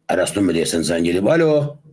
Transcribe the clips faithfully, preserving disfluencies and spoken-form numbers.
Ərəstun Biliyəsən zəng edib. Alo.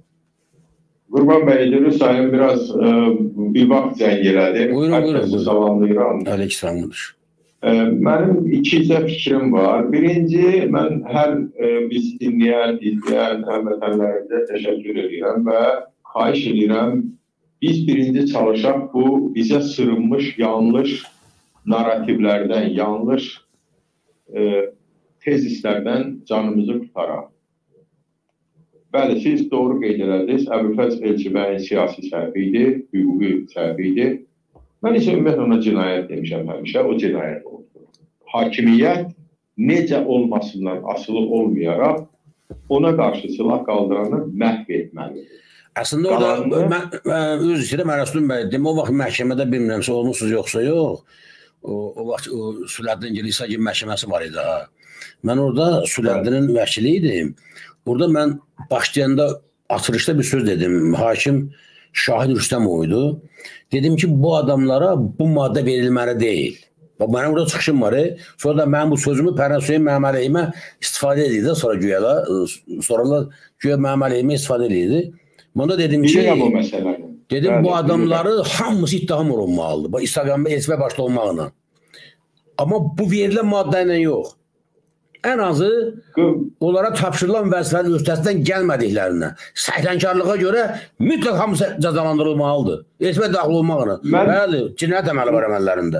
Qurban bəy, Dürüst sayın biraz e, bir vaxt zəng elədi. Buyurun, buyurun. Herkesi salamlayıram. Aleykissalamdır. E, mənim ikicə fikrim var. Birinci, mən hər e, biz dinləyən, izləyən həmvətənlərimizə təşəkkür edirəm və xahiş edirəm, biz birinci çalışaq bu bizə sırınmış yanlış narrativlərdən, yanlış e, tezislərdən canımızı tutaraq. Bəli, siz doğru qeyd elədiniz. Əbülfəz Elçibəyin siyasi səhvi idi, hüquqi səhvi idi. Mən isə ümumiyyətlə ona cinayət demişəm həmişə, o cinayət oldu. Hakimiyyət necə olmasından asılı olmayaraq ona qarşı silah qaldıranı məhv etməlidir. Əslində orada, mən, mən öz istəyirəm Ərəstun bəy, demə o vaxt məhkəmədə bilmirəmsə olmuşsuz yoxsa yox, o, o vaxt Sülləddin Gilisa gibi məhkəməsi var idi. Ha. Mən orada Sülləddinin vəkili idim. Burada mən başlayanda açılışda bir söz dedim. Hakim Şahid Rüstəmov'ydu. Dedim ki bu adamlara bu madde verilməli deyil. Benim burada çıxışım var. E. Sonra da mən bu sözümü Pərnəsuyun mənim əleyhimə istifadə edirdi. Sonra güya da, sonra da güya mənim əleyhimə istifadə edirdi. Bunda dedim ki, dedim bəli, bu adamları hamısı ittiham olunmalıdır. İstiham etmə başda olmağına. Amma bu verilən maddə ilə yox. Ən azı onlara tapşırılan vəzifənin üstəsindən gəlmədiklərinə, səhlənkarlığa görə mütləq hamısı cəzalandırılmalıdır. Etmə daxil olmağına. Mən, bəli, cinayət əməli var əməllərində.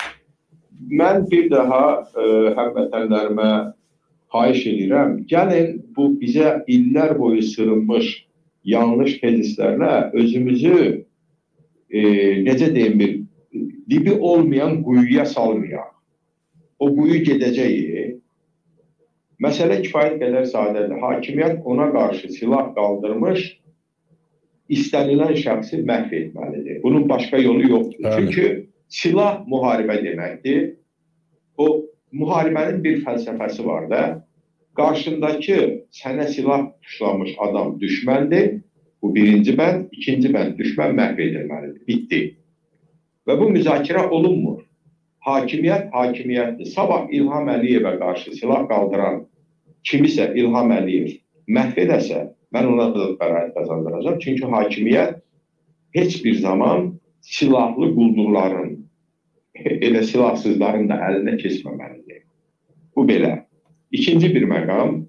Mən bir daha e, həmvətənlərimə xahiş edirəm. Gəlin bu bizə illər boyu sırınmış yanlış tezislərlə özümüzü e, necə deyim bir dibi olmayan quyuya salmayaq. O quyu gedəcəyi. Məsələ kifayət qədər sadədir. Hakimiyyət ona qarşı silah qaldırmış, istənilən şəxsi məhv etməlidir. Bunun başqa yolu yoxdur. Hə. Çünki silah müharibə deməkdir. O müharibənin bir fəlsəfəsi var da, qarşındakı sənə silah tuşlamış adam düşməndir. Bu birinci bənd, ikinci bənd düşmən məhv edilməlidir. Bitdi. Və bu müzakirə olunmur. Hakimiyyət hakimiyyətdir. Sabah İlham Əliyevə qarşı silah qaldıran kimisə İlham Əliyev məhv edəsə, mən ona da bəraət qazandıracağam. Çünki hakimiyyət heç bir zaman silahlı quldurların, elə silahsızların da əlinə keçməməlidir. Bu belə. İkinci bir məqam,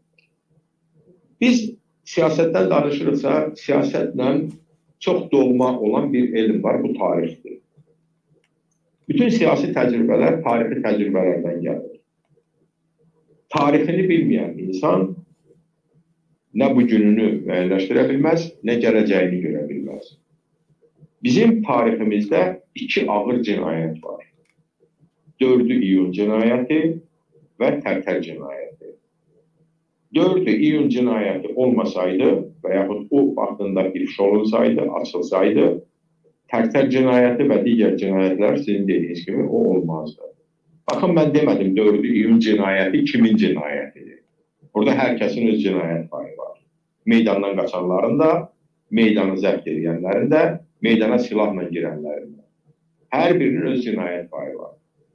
biz siyasətdən danışırıqsa, siyasətlə çox doğma olan bir elm var, bu tarixdir. Bütün siyasi təcrübələr tarixi təcrübələrdən gəlir. Tarixini bilməyən insan nə bu gününü müəyyənləşdirə bilməz, nə gələcəyini görə bilməz. Bizim tariximizdə iki ağır cinayət var. dördü iyun cinayəti və Tərtər cinayəti. dördü iyun cinayəti olmasaydı və yaxud o vaxtında ifşa olunsaydı, açılsaydı, Tərtər cinayəti və digər cinayətlər sizin dediyiniz kimi o olmazdı. Baxın, mən demədim dördü iyun cinayəti kimin cinayətidir. Burada hər kəsin öz cinayət payı var. Meydandan qaçanların da, meydanı zəbt edənlərin də, meydana silahla girənlərin də. Hər birinin öz cinayət payı var.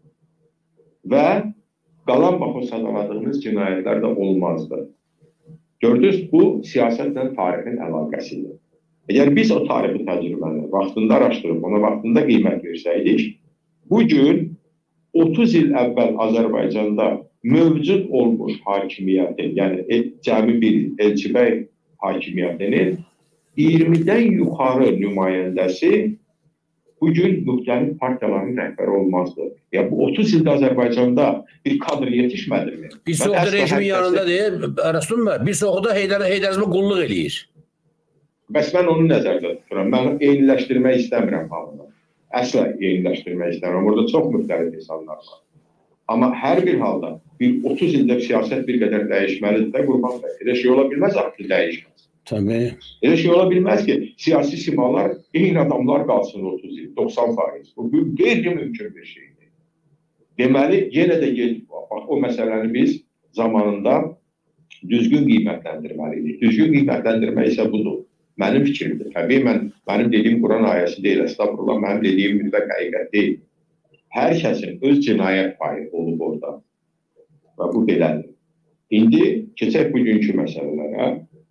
Və qalan bax o sadaladığınız cinayətlər də olmazdı. Gördünüz, bu siyasətlə tarixin əlaqəsidir. Əgər biz o tarixi təcrübəni vaxtında araşdırıb, ona vaxtında qiymət versəydik, bugün otuz il əvvəl Azərbaycanda mövcud olmuş hakimiyyətin, yəni cəmi bir Elçibəy hakimiyyətinin iyirmidən yuxarı nümayəndəsi bugün müxtəlif partiyaların rəhbəri olmazdı. Yəni, bu otuz ildə Azərbaycanda bir kadr yetişmədirmi? Bir soğuda rejimin yanında deyil, Ərəstun bəy, bir soğuda Heydərizmə qulluq eləyir. Bəs mən onu nəzərdə tuturam. Mən eyniləşdirmək istəmirəm halını. Əslə eyniləşdirmək istəmirəm. Orada çox müxtəlif insanlar var. Amma hər bir halda bir otuz ildə siyasət bir qədər dəyişməlidir də, Qurban bəy. Elə şey ola bilməz artıq dəyişməz. Tabii. Elə şey ola bilməz ki, siyasi simalar eyni adamlar qalsın otuz il, doxsan faiz. Bu qeyri-mümkün bir şeydir. Deməli, yenə də gedib, bax, o məsələni biz zamanında düzgün qiymətləndirməliydik. Düzgün qiymətləndirmək isə budur. Mənim fikrimdir. Təbii, mən, mənim dediyim Quran ayəsi deyil, estağfurullah, mənim dediyim mütləq həqiqət deyil. Hər kəsin öz cinayət payı olub orada. Və bu belədir. İndi keçək bugünkü məsələlərə.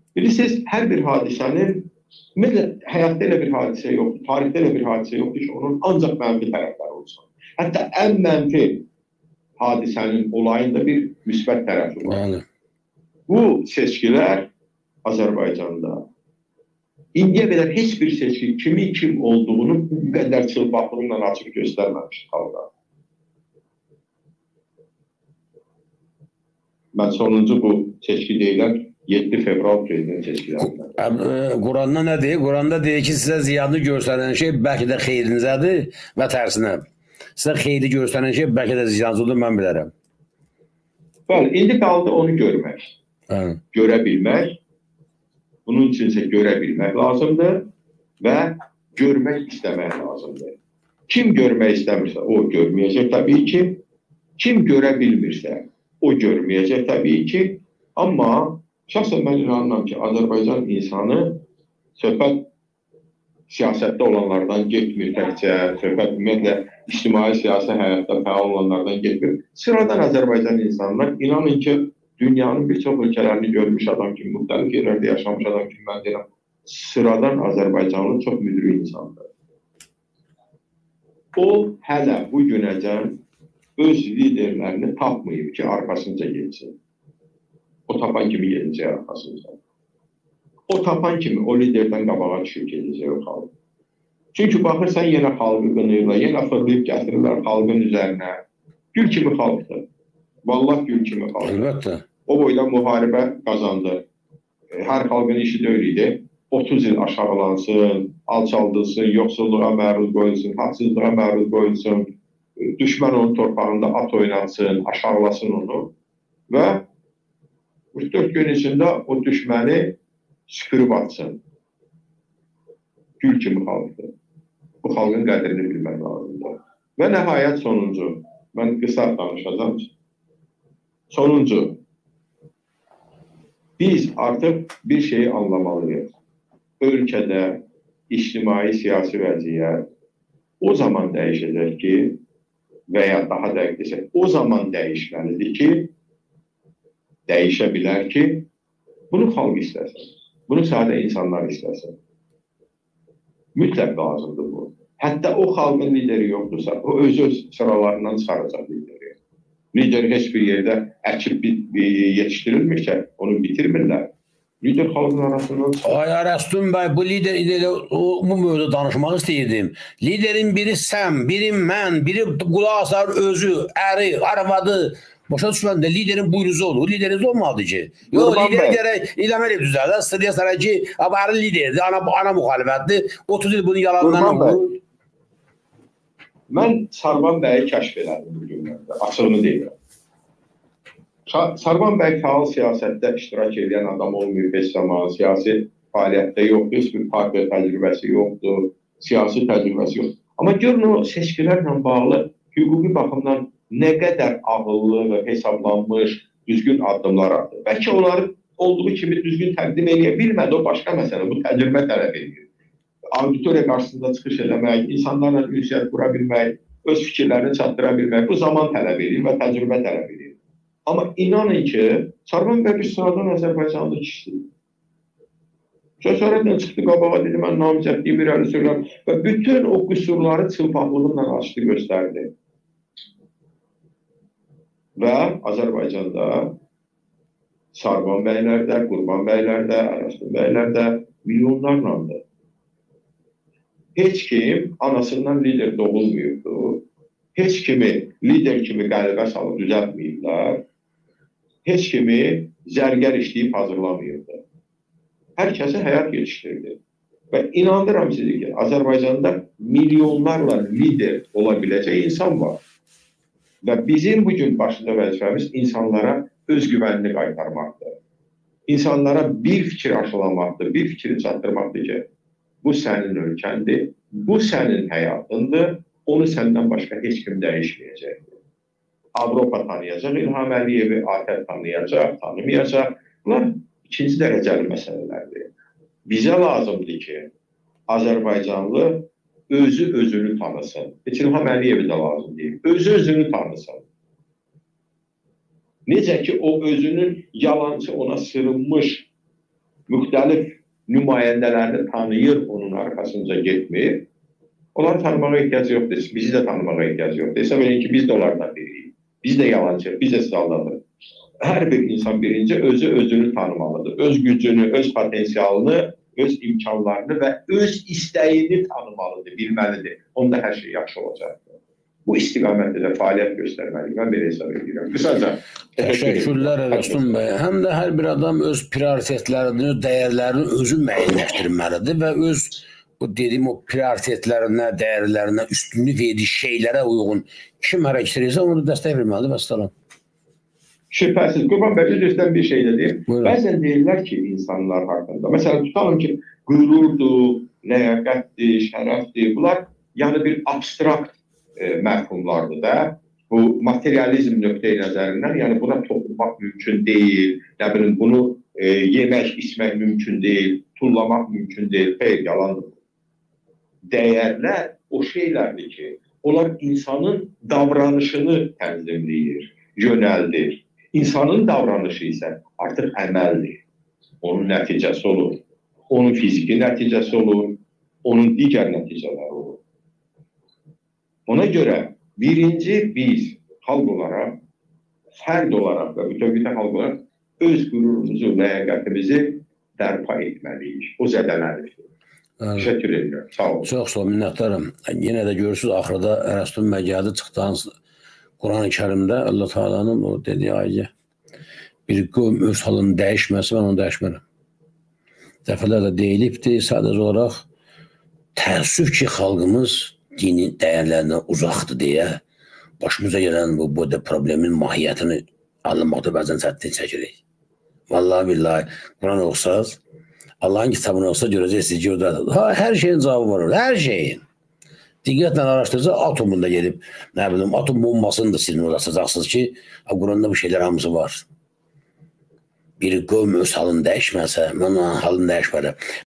Bilirsiniz, hər bir hadisənin, ümumiyyətlə, həyatda elə bir hadisə yoxdur, tarixdə elə bir hadisə yoxdur ki, onun ancaq mənfi tərəfləri olsun. Hətta ən mənfi hadisənin, olayında bir müsbət tərəfi var. Yani. Bu seçkilər Azərbaycanda indiyə qədər heç bir seçki kimi kim olduğunu bu qədər çılbaqlığıyla açıq göstərməmiş xalqa. Mən sonuncu bu seçki deyilən yeddi fevral prezident seçkilərindən. Quranda nə deyir? Quranda deyir ki, sizə ziyanlı göstərən şey bəlkə də xeyrinizədir və tərsinə. Sizə xeyri göstərən şey bəlkə də ziyansızdır, mən bilərəm. Bəli, indi qaldı onu görmək. Hə. Görə bilmək. Bunun üçün isə görə bilmək lazımdır və görmək istəmək lazımdır. Kim görmək istəmirsə, o görməyəcək təbii ki. Kim görə bilmirsə, o görməyəcək təbii ki. Amma şəxsən mən inanıram ki, Azərbaycan insanı söhbət siyasətdə olanlardan getmir təkcə, söhbət ümumiyyətlə ictimai siyasi həyatda fəal olanlardan getmir. Sıradan Azərbaycan insanlar, inanın ki, dünyanın bir çox ölkələrini görmüş adam kimi, müxtəlif yerlərdə yaşamış adam kimi mən deyirəm, sıradan Azərbaycanlı çox müdürü insandır. O, hələ bu günəcən öz liderlərini tapmayıb ki, arxasınca geçsin. O tapan kimi gedəcək arxasınca. O tapan kimi o liderdən qabağa düşüb gedəcək o xalq. Çünki baxırsan yenə xalqı qınıyırlar, yenə fırlayıb gətirirlər xalqın üzərinə. Gül kimi xalqdır. Vallahi gül kimi xalqdır. Əlbəttə. O boyda müharibə qazandı. Hər xalqın işi deyil idi. otuz il aşağılansın, alçaldılsın, yoxsulluğa məruz qoyulsun, haqsızlığa məruz qoyulsun, düşmən onun torpağında at oynansın, aşağılasın onu və üç dörd gün içində o düşməni süpürüb atsın. Gül kimi xalqdır. Bu xalqın qədrini bilmək lazımdır. Və nəhayət sonuncu, mən qısa danışacağım. Sonuncu, biz artıq bir şeyi anlamalıyıq. Ölkədə ictimai siyasi vəziyyət o zaman dəyişəcək ki, və ya daha dəqiq desək, o zaman dəyişməlidir ki, dəyişə bilər ki, bunu xalq istəsin, bunu sadə insanlar istəsin. Mütləq lazımdır bu. Hətta o xalqın lideri yoxdursa, o özü öz sıralarından çıxaracaq lideri. Lider heç bir yerdə əkib yetişdirilmirsə, onu bitirmirlər. Lider xalqın arasından çıxır. Ay Arəstun bəy, bu lider, bu mövzuda danışmaq istəyirdim. Liderin biri sən, biri mən, biri qulaq asar özü, əri, arvadı. Başa düşməndə liderin buyruzu olur. O lideriniz olmalıdır ki. Yox, lideri gərək eləməli düzəldə. Sıraya sarar ki, əri liderdir, ana, ana müxalifətdir. otuz il bunu yalandan olur. Mən Sarvan bəyi kəşf elədim bu günlərdə. Açığını deyirəm. Sarvan bəy fəal siyasətdə iştirak edən adam olmayıb heç zaman. Siyasi fəaliyyətdə yoxdur. Heç bir partiya təcrübəsi yoxdur. Siyasi təcrübəsi yoxdur. Amma görün o seçkilərlə bağlı hüquqi baxımdan nə qədər ağıllı və hesablanmış, düzgün addımlar atdı. Bəlkə onları olduğu kimi düzgün təqdim edə bilmədi, o başqa məsələ, bu təcrübə tələb edir. Auditoriya qarşısında çıxış eləmək, insanlarla ünsiyyət qura bilmək, öz fikirlərini çatdıra bilmək, bu zaman tələb edir və təcrübə tələb edir. Amma inanın ki, Sarvan bəy bir sıradan Azərbaycanlı kişidir. Cəsarətlə çıxdı qabağa, dedi, mən namizədliyim irəli söyləm və bütün o qüsurları çılpaqlığımla açdı, göstərdi. Və Azərbaycanda Sarvan bəylərdə, Qurban bəylərdə, Ərəstun bəylərdə milyonlarlandır. Heç kim anasından lider doğulmuyubdur. Heç kimi lider kimi qəlbə salıb düzəltməyiblər. Heç kimi zərgər işləyib hazırlamayıbdır. Hər kəsə həyat yetişdirdi. Və inandıram sizi ki, Azərbaycanda milyonlarla lider ola biləcək insan var. Və bizim bugün başında vəzifəmiz insanlara öz güvənini qaytarmaqdır. İnsanlara bir fikir aşılamaqdır, bir fikri çatdırmaqdır ki, bu sənin ölkəndir, bu sənin həyatındır, onu səndən başqa heç kim dəyişməyəcəkdir. Avropa tanıyacaq İlham Əliyevi, A T Ə tanıyacaq, tanımayacaq. Bunlar ikinci dərəcəli məsələlərdir. Bizə lazımdır ki, Azərbaycanlı özü özünü tanısın. Heç İlham Əliyevi də lazım deyil. Özü özünü tanısın. Necə ki, o özünün yalancı ona sırılmış müxtəlif nümayəndələrini tanıyır, onun arxasınca getmir. Onları tanımağa ehtiyac yoxdur. Bizi də tanımağa ehtiyac yoxdur. Hesab edin ki, biz də onlardan biriyik. Biz də yalancıyıq, biz də sağlanırıq. Hər bir insan birinci özü özünü tanımalıdır. Öz gücünü, öz potensialını, öz imkanlarını və öz istəyini tanımalıdır, bilməlidir. Onda hər şey yaxşı olacaqdır. Bu istiqamətdə də fəaliyyət göstərməliyik. Mən belə hesab edirəm. Qısaca. Təşəkkürlər Rəstum bəy. Həm də hər bir adam öz prioritetlərini, öz dəyərlərini özü müəyyənləşdirməlidir və öz o dediyim o prioritetlərinə, dəyərlərinə, üstünlük verdiyi şeylərə uyğun kim hərəkət edirsə onu dəstək verməlidir. Vəssalam. Şübhəsiz. Qurban bəy, üzrdən bir şey dedim. Bəzən deyirlər ki, insanlar haqqında. Məsələn, tutalım ki, qürurdur, ləyaqətdir, şərəfdir. Bunlar yəni bir abstrakt e, mərhumlardır da. Bu materializm nöqteyi nəzərindən, yəni buna toxunmaq mümkün deyil, nə bilim, bunu e, yemək, içmək mümkün deyil, tullamaq mümkün deyil. Xeyr, yalandır. Dəyərlər o şeylərdir ki, onlar insanın davranışını tənzimləyir, yönəldir. İnsanın davranışı isə artıq əməldir. Onun nəticəsi olur. Onun fiziki nəticəsi olur. Onun digər nəticələri olur. Ona görə birinci biz xalq olaraq, fərd olaraq və bütövlükdə xalq olaraq öz qürurumuzu, ləyaqətimizi bərpa etməliyik. O zədələnir. Təşəkkür edirəm. Sağ olun. Çox sağ olun, minnətdarım. Yenə də görürsünüz, axırda Rəstum bəy gəldi, çıxdığınız Quran-ı Kərimdə Allah Teala'nın o dediyi ayəyə bir qövm öz halını dəyişməsi, mən onu dəyişmərəm. Dəfələrlə deyilibdir, sadəcə olaraq təəssüf ki, xalqımız dini dəyərlərinə uzaqdır deyə başımıza gələn bu, bu da problemin mahiyyətini anlamaqda bəzən çətin çəkirik. Vallahi billahi, Quran oxusaz, Allah'ın kitabını olsa görəcəksiniz ki, ha, hər şeyin cavabı var, hər şeyin. Diqqətlə araşdırsa atomunda gedib, nə bilim, atom bombasını da sizin ulaşacaqsınız ki, Quranda bu şeylər hamısı var. Bir qövm öz halını dəyişməsə, mən onun halını dəyişmərəm.